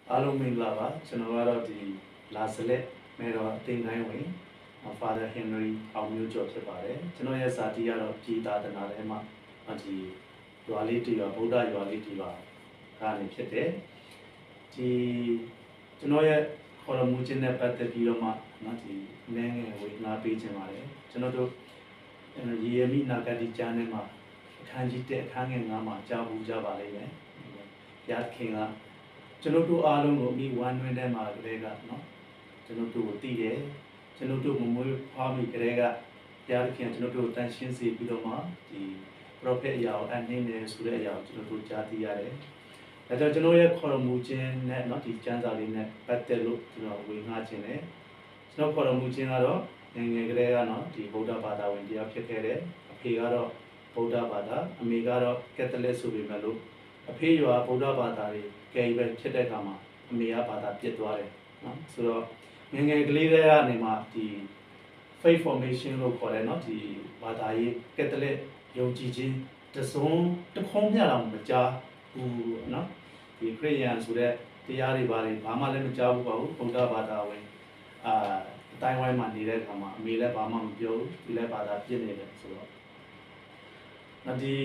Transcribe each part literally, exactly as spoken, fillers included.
Alo Minglava, Chanavara di La Salette, Mero Tinghai, Father Henary, Aung Jotapare, Chanoya Satia of Gita the Narema, Anti Duality or Buddha Duality, Kani Pete, Ti Chanoya Horomuchin at the Piloma, Nati, Nang, with Na Pichamare, Chanoto, and Yemi Nagadi Janema, Kanji hanging Nama, Jabu Javale, Yat Kinga. ကျွန်တော်တို့အားလုံးကိုမိဝမ်းတွင်းထဲမှာကလေးကနော်ကျွန်တော်တို့ကိုတည်တယ်ကျွန်တော်တို့မမွေးဖွားမိကလေးကတရားခင်ကျွန်တော်တို့တန်ရှင်းစေပြီးတော့မှဒီ prophet အရာကိုအနှင်းနေဆိုတဲ့အရာကိုကျွန်တော်တို့ကြားသိရတယ်။ဒါကြောင့်ကျွန်တော်ရဲ့ခေါ်တော်မူခြင်းနဲ့နော်ဒီကျမ်းစာလေးနဲ့ပတ်သက်လို့ကျွန်တော်ဝေငှခြင်းနဲ့ကျွန်တော်ခေါ်တော်မူခြင်းကတော့ငယ်ငယ်ကလေးကနော်ဒီဗုဒ္ဓဘာသာဝင်တရားဖြစ်ခဲ့တယ်။အဖေကတော့ဗုဒ္ဓဘာသာအမေကတော့ကက်သလစ်ဆိုပေမဲ့လို့အဖေရွာဗုဒ္ဓဘာသာတွေကဲပဲဖြစ်တဲ့အခါမှာအမေကဘာသာပြစ်သွားတယ်နော်ဆိုတော့ငယ်ငယ်ကလေးတွေကနေမှဒီ faith formation လို့ခေါ်တယ်နော်ဒီဘာသာရေးကက်သလစ်ယုံကြည်ခြင်းတစုံတစ်ခုံးမြတာမကြားဘူးနော်ဒီခရစ်ယာန်ဆိုတဲ့တရားတွေဘာတွေဘာမှလည်းမကြားဘူးပါဘူးဗုဒ္ဓဘာသာဝင်အာအတိုင်းဝိုင်းမှာနေတဲ့အခါမှာအမေလည်းဘာမှမပြောဘူးဒီလည်းဘာသာပြစ်နေတယ်ဆိုတော့နော်ဒီ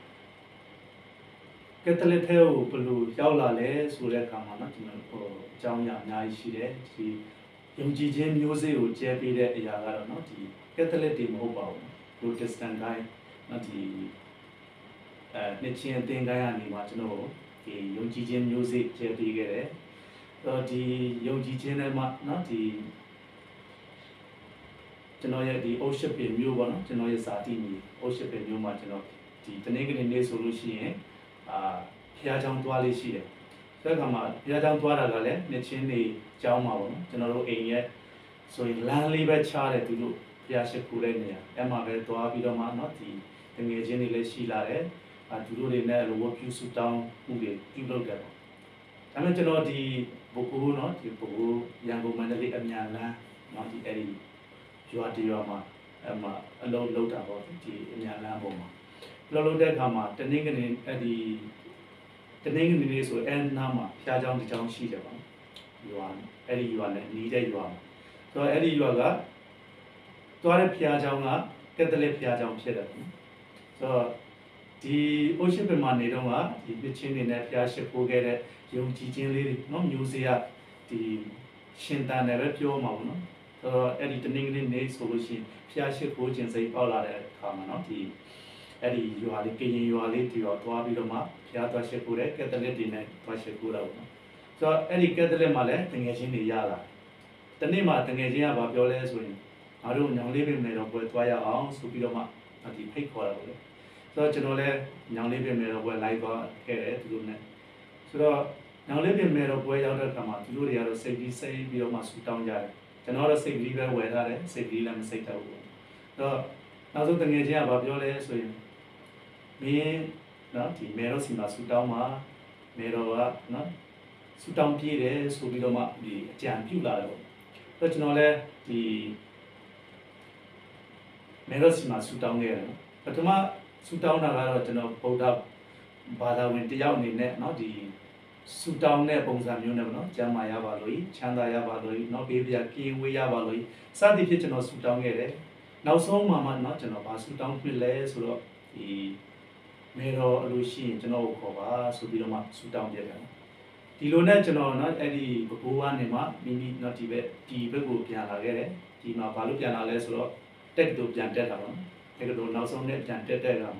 ကက်သလစ်ထဲကိုဘယ်လိုရောက်လာလဲဆိုတဲ့အခါမှာနော်ဒီလိုဟိုအကြောင်းအရာအများကြီးရှိတယ်ဒီယုံကြည်ခြင်းမျိုးစေ့ကိုကျဲပေးတဲ့အရာကတော့နော်ဒီကက်သလစ်တွေမဟုတ်ပါဘူးပရိုတက်စတန်တိုင်းနော်ဒီအဲနှစ်ချင်းအသင်းတိုင်းကနေမှကျွန်တော်ဒီယုံကြည်ခြင်းမျိုးစေ့ကျဲပေးခဲ့တယ်တော့ဒီယုံကြည်ခြင်းထဲမှာနော်ဒီကျွန်တော်ရဲ့ဒီ Ocean ပင်မျိုးပေါ့နော်ကျွန်တော်ရဲ့ဇာတိမြေ Ocean ပင်မျိုးမှာကျွန်တော်ဒီတနေ့ကနေနေ့ဆိုလို့ရှိရင်အာဖျားချောင်းသွားလေးရှိတယ်။ဒါကမှဖျားချောင်းသွားတာကလည်းနှစ်ချင်းတွေကျောင်းမှာပေါ့နော်။ကျွန်တော်တို့အိမ်ရဲ့ဆိုရင်လမ်းလေးပဲချားတယ်သူတို့ဖျားရှိခိုးတဲ့နေရာ။အဲ့မှာပဲသွားပြီးတော့မှနော်ဒီငွေချင်းတွေလည်းရှိလာတယ်။အာသူတို့တွေနဲ့လိုဝပြုစုတောင်းမှုတွေပြုလုပ်တယ်ပေါ့။ဒါပေမဲ့ကျွန်တော်ဒီဘိုကူနော်ဒီဘိုကူရန်ကုန်မန္တလေးအမြန်လမ်းနော်ဒီအဲ့ဒီရွာတရွာမှာအဲ့မှာအလုံးလုံးတာပေါ့ဒီအမြန်လမ်းပေါ်မှာလောလောတဲ့အခါမှာတနင်္ဂနွေအဲ့ဒီတနင်္ဂနွေနေ့ဆိုအဲနာမှာဖျားချောင်းတစ်ချောင်းရှိတယ်ပေါ့ရွာအဲ့ဒီရွာနဲ့နီးတဲ့ရွာဆိုတော့အဲ့ဒီရွာကသွားတဲ့ဖျားချောင်းကကက်သလစ်ဖျားချောင်းဖြစ်တယ်ပေါ့ဆိုတော့ဒီအိုရှိပင်မှာနေတော့ကဒီပြချင်းတွေနဲ့ဖျားရှိခိုးခဲ့တဲ့ယုံကြည်ခြင်းလေးတွေနော်မျိုးစေ့ကဒီရှင်တန်တယ်ပဲပြောမှာပေါ့နော်ဆိုတော့အဲ့ဒီတနင်္ဂနွေနေ့ဆိုလို့ရှိရင်ဖျားရှိခိုးခြင်းစိတ်ပေါက်လာတဲ့အခါမှာနော်ဒီအဲ့ဒီရွာလေးကရင်ရွာလေးတီရောသွားပြီးတော့မှဖျားသွားရှိခိုးတဲ့ကက်သလစ်တွေနဲ့သွားရှိခိုးတာပေါ့နော်ဆိုတော့အဲ့ဒီကက်သလစ်မှာလည်းတငယ်ချင်းတွေရလာတနေ့မှတငယ်ချင်းကဘာပြောလဲဆိုရင်ငါတို့ညောင်လေးပင်မယ်တော့ပွဲသွားရအောင်ဆိုပြီးတော့မှဒီဖိတ်ခေါ်တာပေါ့လေဆိုတော့ကျွန်တော်လည်းညောင်လေးပင်မယ်တော့ပွဲလိုက်သွားခဲ့တယ်သူတို့နဲ့ဆိုတော့ညောင်လေးပင်မယ်တော့ပွဲရောက်တဲ့အခါမှာသူတို့တွေကတော့စိတ်ပြီးစိတ်ပြီးတော့မှဆူတောင်းကြတယ်ကျွန်တော်တော့စိတ်ပြီးပဲဝယ်ထားတယ်စိတ်ပြီးလည်းမစိတ်တော့ဘူးဆိုတော့နောက်ဆုံးတငယ်ချင်းကဘာပြောလဲဆိုရင်မင်းနော်ဒီမေရောစီမှာဆူတောင်းမှာမေရောကနော်ဆူတောင်းပြေးတယ်ဆိုပြီးတော့မှဒီအကြံပြုလာတယ်ပေါ့ဆိုတော့ကျွန်တော်လည်းဒီမေရောစီမှာဆူတောင်းခဲ့တယ်ပထမဆူတောင်းတာကတော့ကျွန်တော်ဗုဒ္ဓဘာသာဝင်တယောက်အနေနဲ့နော်ဒီဆူတောင်းတဲ့ပုံစံမျိုးနဲ့ပေါ့နော်ကျမ်းမာရပါလို့ချမ်းသာရပါလို့နော်ဘေးပြပြေးဝေးရပါလို့စသည်ဖြင့်ကျွန်တော်ဆူတောင်းခဲ့တယ်နောက်ဆုံးမှာမှနော်ကျွန်တော်ဗာဆူတောင်းဖြစ်လဲဆိုတော့ဒီမေတော်အလို့ရှိရင်ကျွန်တော်ကိုခေါ်ပါဆိုပြီးတော့မှဆူတောင်းပြတယ်ဒီလိုနဲ့ကျွန်တော်နော်အဲ့ဒီဘိုးကနေမှမိမိနော်ဒီဘက်ဒီဘက်ကိုပြန်လာခဲ့တယ်ဒီမှာဘာလို့ပြန်လာလဲဆိုတော့တက်ကတူပြန်တက်တာပါတက်ကတူနောက်ဆုံးနဲ့ပြန်တက်တဲ့က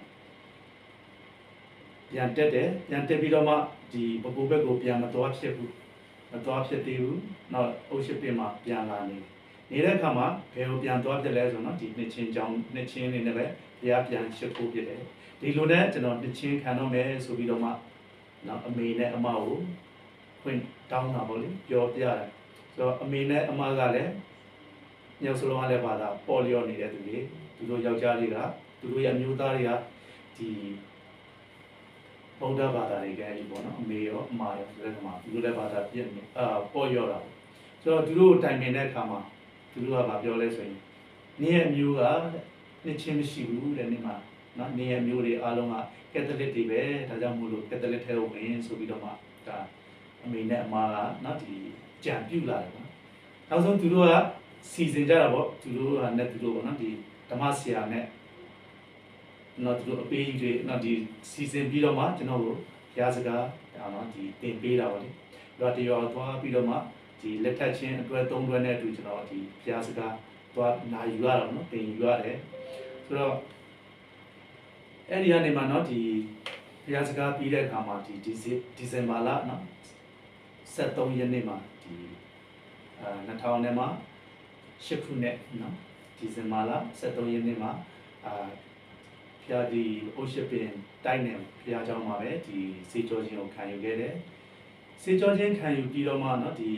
ပြန်တက်တယ်ပြန်တက်ပြီးတော့မှဒီဘိုးဘက်ကိုပြန်မတော်ဖြစ်ဘူးမတော်ဖြစ်သေးဘူးနောက်အုပ်ရှိပင်မှာပြန်လာနေနေတဲ့အခါမှာဘယ်ကိုပြန်သွားပြလဲဆိုတော့ဒီနှစ်ချင်းကြောင်းနှစ်ချင်းနေနဲ့ပဲဘုရားပြန်ရှစ်ဖို့ပြတယ်ဒီလိုနဲ့ကျွန်တော်နှစ်ချင်းခံတော့မယ်ဆိုပြီးတော့မှနော်အမေနဲ့အမကိုခွင့်တောင်းတာပေါ့လေပြောပြတယ်ဆိုတော့အမေနဲ့အမကလည်းညောင်စလုံးကလည်းပါတာပေါ်လျော့နေတဲ့သူတွေသူတို့ယောက်ျားတွေကသူတို့ရဲ့အမျိုးသားတွေကဒီဗုဒ္ဓဘာသာတွေကအဲ့ဒီပေါ့နော်အမေရောအမရောဆိုတဲ့ခါမှာသူတို့လည်းဘာသာပြည့်နေအာပေါ်လျော့တာဆိုတော့သူတို့တိုင်ပင်တဲ့အခါမှာသူတို့ကဗာပြောလဲဆိုရင်နင်းရဲ့အမျိုးကနှစ်ချင်းမရှိဘူးတဲ့နေ့မှာနော်နင်းရဲ့မျိုးတွေအားလုံးကကက်သလစ်တွေပဲဒါကြောင့်မို့လို့ကက်သလစ်ထဲကိုဝင်ဆိုပြီးတော့မှဒါဟအမေနဲ့အမကနော်ဒီကြံပြူလာတယ်နော်နောက်ဆုံးသူတို့ကစီစဉ်ကြတာပေါ့သူတို့ကနဲ့သူတို့ပေါ့နော်ဒီဓမ္မဆရာနဲ့နော်သူတို့အပေးကြီးတွေနော်ဒီစီစဉ်ပြီးတော့မှကျွန်တော်တို့ဘုရားစကားနော်ဒီသင်ပေးတာပေါ့လေရွာတရွာသွားပြီးတော့မှဒီလက်ထပ်ချင်းအတွဲသုံးတွဲနဲ့အတူကျွန်တော်ဒီဘုရားစကားသွားနာယူရတော့နော်သင်ယူရတယ်ဆိုတော့အဲ့ဒီကနေမှနော်ဒီဘုရားစကားပြီးတဲ့အခါမှာဒီဒီဒီဇင်ဘာလနော်ဆက်သုံးရက်နေ့မှာဒီအာနှစ်ထောင်နဲ့မှာရှစ်ခုနဲ့နော်ဒီဇင်ဘာလဆက်သုံးရက်နေ့မှာအာဖျားဒီအိုရှစ်ပင်တိုက်နယ်ဖျားเจ้าမှာပဲဒီစေကျော်ချင်းကိုခံယူခဲ့တယ်စေကျော်ချင်းခံယူပြီးတော့မှနော်ဒီ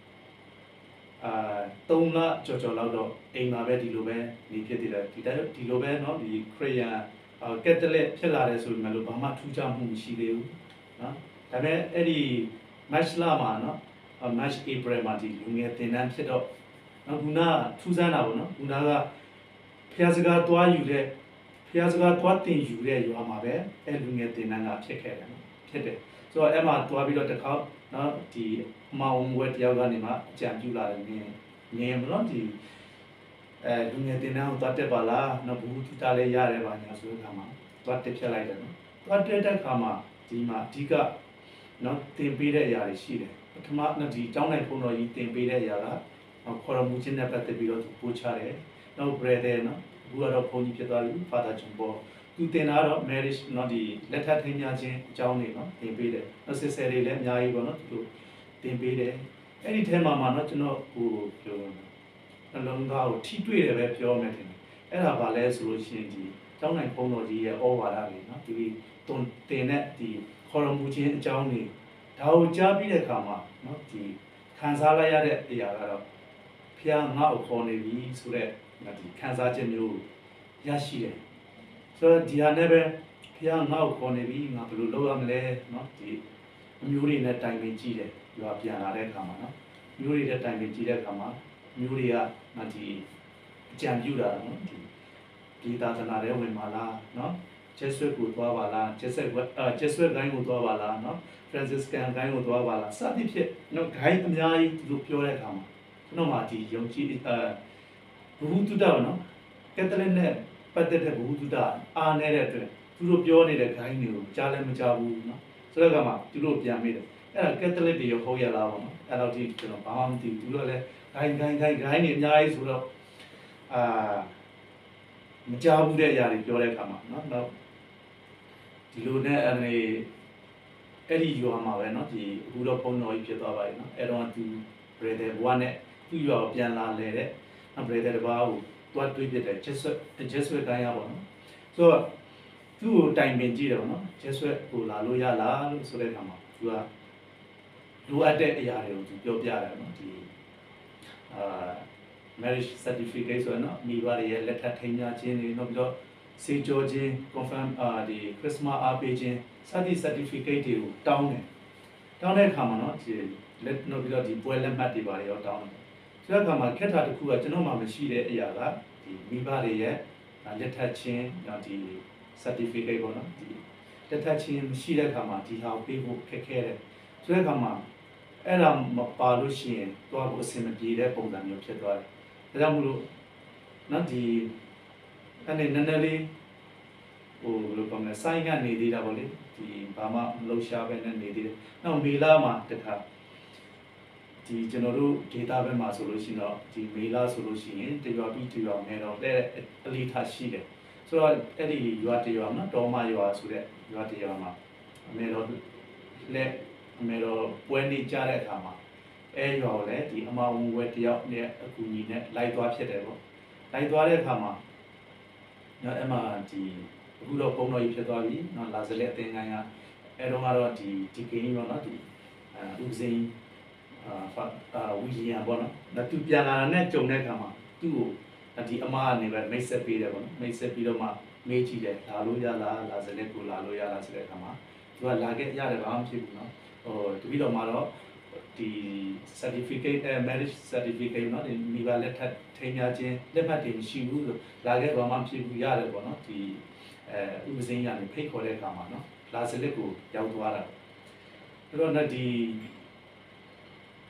အာသုံးလကြော်ကြော်လောက်တော့အိမ်မှာပဲဒီလိုပဲနေဖြစ်သေးတယ်ဒီတိုင်းဒီလိုပဲနော်ဒီခရစ်ယာန်ကက်သလစ်ဖြစ်လာတယ်ဆိုပေမဲ့လို့ဘာမှထူးခြားမှုမရှိသေးဘူးနော်ဒါပေမဲ့အဲ့ဒီ match လာမှာနော် match April မှာဒီလူငယ်တင်တန်းဖြစ်တော့နော်ခုနကထူးဆန်းတာပေါ့နော်ခုနကဖျားစကားတွားယူတဲ့ဖျားစကားတွားတင်ယူတဲ့ရွာမှာပဲအဲ့လူငယ်တင်တန်းကဖြစ်ခဲ့တယ်နော်ဖြစ်တယ်ဆိုတော့အဲ့မှာတွားပြီးတော့တစ်ခေါက်နော်ဒီမောင်ဝဲတယောက်ကနေမှအကြံပြုလာတယ်နင်းနင်းမလို့ဒီအဲလူငယ်တင်တန်းကိုတွားတက်ပါလားနော်ဘူးထူတာလေးရတယ်ပါညာဆိုတဲ့အခါမှာတွားတက်ဖြတ်လိုက်တယ်နော်တွားတက်တဲ့အခါမှာဒီမှာအဓိကနော်တင်ပေးတဲ့အရာတွေရှိတယ်ပထမနော်ဒီကျောင်းနိုင်ဘုံတော်ကြီးတင်ပေးတဲ့အရာကခေါ်ရမှုချင်းနဲ့ပတ်သက်ပြီးတော့ပို့ချတယ်နောက် brother နော်အခုကတော့ဘုန်းကြီးဖြစ်သွားပြီ father ချွန်ပေါ်သူတင်တာတော့ marriage နော်ဒီလက်ထပ်ထိမ်းများခြင်းအကြောင်းတွေနော်တင်ပေးတယ်နောက် sister တွေလည်းအများကြီးပေါ့နော်သူတို့တင်ပေးတယ်အဲ့ဒီထဲမှာမှနော်ကျွန်တော်ဟိုပြောနှလုံးသားကိုထိတွေ့တယ်ပဲပြောမယ်ထင်တယ်အဲ့ဒါဘာလဲဆိုလို့ရှိရင်ဒီကျောင်းနိုင်ဘုံတော်ကြီးရဲ့ဩဝါဒတွေနော်ဒီတွန်တင်တဲ့ဒီခေါ်ရမှုချင်းအကြောင်းတွေဒါကိုကြားပြီးတဲ့အခါမှာနော်ဒီခံစားလိုက်ရတဲ့အရာကတော့ဖျားငါ့ကိုခေါ်နေပြီဆိုတဲ့ဒီခံစားချက်မျိုးရရှိတယ်ဆိုတော့ဒီဟာနဲ့ပဲဖျားငါ့ကိုခေါ်နေပြီငါဘယ်လိုလုပ်ရမလဲနော်ဒီအမျိုးတွေနဲ့တိုင်ပင်ကြည့်တယ်ရွာပြန်လာတဲ့အခါမှာနော်မျိုးတွေနဲ့တိုင်ပင်ကြည့်တဲ့အခါမှာမျိုးတွေကဒီအကြံပြုတာနော်ဒီဒီသာသနာတွေဝင်ပါလားနော်ကျက်ဆွဲကိုသွားပါလားကျက်ဆွဲအာကျက်ဆွဲဂိုင်းကိုသွားပါလားနော် Franciscan ဂိုင်းကိုသွားပါလားစသဖြင့်နော်ဂိုင်းအများကြီးသူတို့ပြောတဲ့အခါမှာကျွန်တော်မှဒီယုံကြည်အဲဘုဟုတုတ္တနော်ကက်သလစ်နဲ့ပတ်သက်တဲ့ဘုဟုတုတ္တအားနေတဲ့အတွက်သူတို့ပြောနေတဲ့ဂိုင်းတွေကိုကြားလည်းမကြားဘူးနော်ဆိုတော့ကမှသူတို့ပြန်မိတယ်အဲ့ဒါကက်သလစ်တွေရောဟုတ်ရလားပေါ့နော်အဲ့တော့ဒီကျွန်တော်ဘာမှမသိဘူးသူတို့လည်းဂိုင်းဂိုင်းဂိုင်းဂိုင်းတွေအများကြီးဆိုတော့အာမကြားဘူးတဲ့အရာတွေပြောတဲ့အခါမှာနော်တော့ဒီလိုနဲ့အဲ့ဒီအဲ့ဒီရွာမှာပဲနော်ဒီအခုတော့ပုံတော်ကြီးဖြစ်သွားပါပြီနော်အဲ့တော့သူ brother ဘွားနဲ့သူ့ရွာကိုပြန်လာလေတဲ့နော် brother တပါးကိုတွားတွေးပြတဲ့ Jesuit Jesuit တိုင်းရပါနော်ဆိုတော့သူ့ကိုတိုင်ပင်ကြည့်တယ်ပေါ့နော် Jesuit ကိုလာလို့ရလားလို့ဆိုတဲ့အခါမှာသူကလိုအပ်တဲ့အရာတွေကိုသူပြောပြတယ်နော်ဒီအာ marriage certificate ဆိုတော့မိဘတွေရဲ့လက်ထပ်ထိမ်းများခြင်းတွေနောက်ပြီးတော့စေကြောခြင်း confirm အာဒီ Christmas အားပေးခြင်းစသည့် certificate တွေကိုတောင်းတယ်တောင်းတဲ့အခါမှာနော်ဒီလက်နောက်ပြီးတော့ဒီပွဲလက်မှတ်တွေပါရောတောင်းတယ်ဆိုတဲ့အခါမှာခက်တာတစ်ခုကကျွန်တော်မှမရှိတဲ့အရာကဒီမိဘတွေရဲ့လက်ထပ်ခြင်းနော်ဒီ certificate ပေါ့နော်ဒီလက်ထပ်ခြင်းမရှိတဲ့အခါမှာဒီဟာကိုပေးဖို့ခက်ခဲတယ်ဆိုတဲ့အခါမှာအဲ့ဒါမပါလို့ရှိရင်တော့အဆင်မပြေတဲ့ပုံစံမျိုးဖြစ်သွားတယ်ဒါကြောင့်မို့လို့နော်ဒီအဲ့ဒီနည်းနည်းလေးဟိုဘယ်လိုပြောမလဲစိုင်းကနေသေးတာပေါ့လေဒီဘာမှမလှုပ်ရှားပဲနဲ့နေသေးတယ်နောက်မေလာမှာတခါဒီကျွန်တော်တို့ data ဘက်မှာဆိုလို့ရှိရင်တော့ဒီမေလာဆိုလို့ရှိရင်တရွာပြီးတရွာမယ်တော့တဲ့အလေးထားရှိတယ်ဆိုတော့အဲ့ဒီရွာတရွာမှာတော်မရွာဆိုတဲ့ရွာတရွာမှာအမေတော်လက်အမေတော်ပွဲနေကြတဲ့အခါမှာအဲရွာကိုလည်းဒီအမဝဝဲတယောက်နဲ့အကူညီနဲ့လိုက်သွားဖြစ်တယ်ပေါ့လိုက်သွားတဲ့အခါမှာနော်အမဒီအခုတော့ပုံတော်ကြီးဖြစ်သွားပြီနော်လာစလက်အသင်္ကန်းကအဲတော့ကတော့ဒီဒီကိန်းပေါ့နော်ဒီအဲဦးစိန်အာဝီလီယံပေါ့နော်ဒါသူပြန်လာတဲ့ကြုံတဲ့အခါမှာသူ့ကိုဒီအမကနေပဲမိတ်ဆက်ပေးတယ်ပေါ့နော်မိတ်ဆက်ပြီးတော့မှမေးကြည့်တယ်လာလို့ရလားလာစလက်ကိုလာလို့ရလားဆိုတဲ့အခါမှာသူကလာခဲ့ရတယ်ဘာမှမဖြစ်ဘူးနော်ဟိုတပည့်တော်မှာတော့ဒီ certificate marriage certificate เนาะဒီမိဘလက်ထပ်ထိန်းများခြင်းလက်မှတ်တွေမရှိဘူးဆိုလာခဲ့ဘာမှမဖြစ်ဘူးရတယ်ပေါ့နော်ဒီအဲဥပဇင်းရနေဖိတ်ခေါ်တဲ့အခါမှာเนาะလာစလက်ကိုရောက်သွားတာအဲ့တော့ဒီ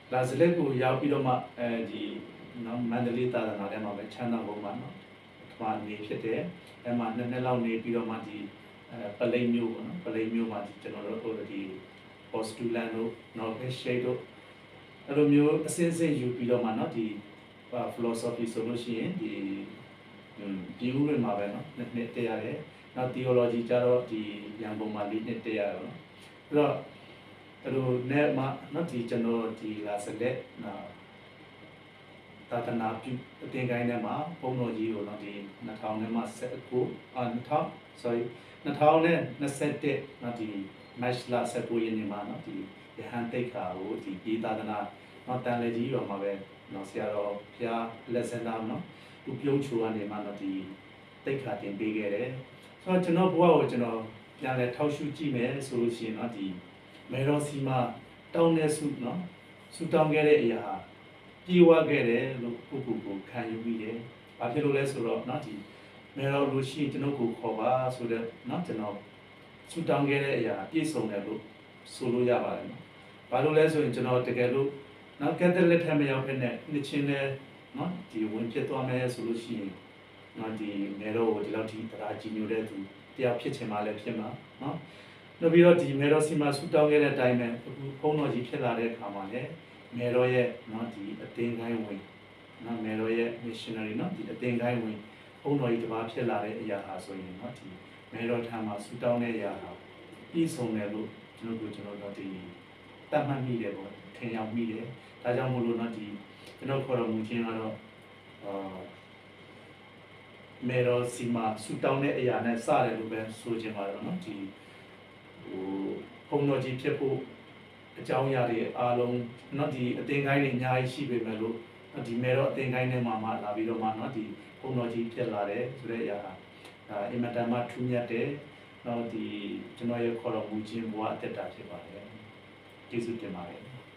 ဒါစလက်ကိုရောက်ပြီးတော့မှအဲဒီနော်မန္တလေးသာသနာထဲမှာပဲချမ်းသာပုံမှာနော်ပထမနေဖြစ်တယ်အဲမှာနှစ်နှစ်လောက်နေပြီးတော့မှဒီအဲပလိတ်မျိုးပေါ့နော်ပလိတ်မျိုးမှာဒီကျွန်တော်တို့ဟိုဒီ postulant တို့ novice shade တို့အဲ့လိုမျိုးအစစ်စစ်ယူပြီးတော့မှနော်ဒီ philosophy ဆိုလို့ရှိရင်ဒီဒီဥတွေမှာပဲနော်နှစ်နှစ်တရရတယ်နောက် theology ကျတော့ဒီရန်ကုန်မှာလေးနှစ်တရရတော့ပြီးတော့အဲ့လိုနဲ့မှနော်ဒီကျွန်တော်ဒီလာစလက်နော်သာသနာပြုအသင်ကိုင်းထဲမှာဘုံတော်ကြီးကိုနော်ဒီနှစ်ထောင်နဲ့မှဆက်ကိုအာနှစ်ထောင် sorry နှစ်ထောင်နဲ့နှစ်ဆယ့်တစ်နော်ဒီ match လာဆက်ကိုရင်းနေမှာနော်ဒီရဟန်းတိတ်ခါကိုဒီပြည်သာသနာနော်တန်လေကြီးရောမှာပဲနော်ဆရာတော်ဖျားလက်စင်သားနော်သူပြုံးချူကနေမှတော့ဒီတိတ်ခါတင်ပေးခဲ့တယ်ဆိုတော့ကျွန်တော်ဘဝကိုကျွန်တော်ပြန်လဲထောက်ရှုကြည့်မယ်ဆိုလို့ရှိရင်နော်ဒီမေရောစီမှာတောင်းတဲ့ဆုနော်ဆုတောင်းခဲ့တဲ့အရာပြေဝခဲ့တယ်လို့ကိုကိုကိုခံယူပြီးတယ်။ဘာဖြစ်လို့လဲဆိုတော့နော်ဒီမေရောလို့ရှိရင်ကျွန်တော်ကိုခေါ်ပါဆိုတော့နော်ကျွန်တော်ဆုတောင်းခဲ့တဲ့အရာပြည့်စုံတယ်လို့ဆိုလို့ရပါတယ်နော်။ဘာလို့လဲဆိုရင်ကျွန်တော်တကယ်လို့နော်ကက်သလစ်ထမရောက်ဖြစ်နေနှစ်ချင်းလဲနော်ဒီဝင်ဖြစ်သွားမယ်ဆိုလို့ရှိရင်နော်ဒီမေရောကိုဒီလောက်ထိတရားကြည်ညိုတဲ့သူတရားဖြစ်ချင်မှလည်းဖြစ်မှာနော်နောက်ပြီးတော့ဒီမေရောစီမှာဆူတောင်းခဲ့တဲ့အတိုင်းပဲအခုဘုန်းတော်ကြီးဖြစ်လာတဲ့အခါမှာလည်းမေရောရဲ့နော်ဒီအသင်္ကိုင်းဝင်နော်မေရောရဲ့ missionary နော်ဒီအသင်္ကိုင်းဝင်ဘုန်းတော်ကြီးတစ်ပါးဖြစ်လာတဲ့အရာဟာဆိုရင်နော်ဒီမေရောထံမှာဆူတောင်းတဲ့အရာဟာပြီးဆုံးတယ်လို့ကျွန်တော်တို့ကျွန်တော်တို့ဒီတတ်မှတ်မိတယ်ပေါ့ထင်ရောက်မိတယ်ဒါကြောင့်မို့လို့နော်ဒီကျွန်တော်ခေါ်တော်မူခြင်းကတော့အာမေရောစီမှာဆူတောင်းတဲ့အရာနဲ့စတယ်လို့ပဲဆိုချင်ပါတယ်နော်ဒီဟိုဘုံတော်ကြီးဖြစ်ဖို့အကြောင်းအရာတွေအားလုံးနော်ဒီအသင်္ကိုင်းတွေအများကြီးရှိပေမဲ့လို့ဒီမေရောအသင်္ကိုင်းထဲမှာမှလာပြီးတော့မှနော်ဒီဘုံတော်ကြီးဖြစ်လာတယ်ဆိုတဲ့အရာဒါအင်မတန်မှထူးမြတ်တယ်နော်ဒီကျွန်တော်ရဲ့ခေါ်တော်မူခြင်းဘဝအသက်တာဖြစ်ပါတယ်ကျေးဇူးတင်ပါတယ်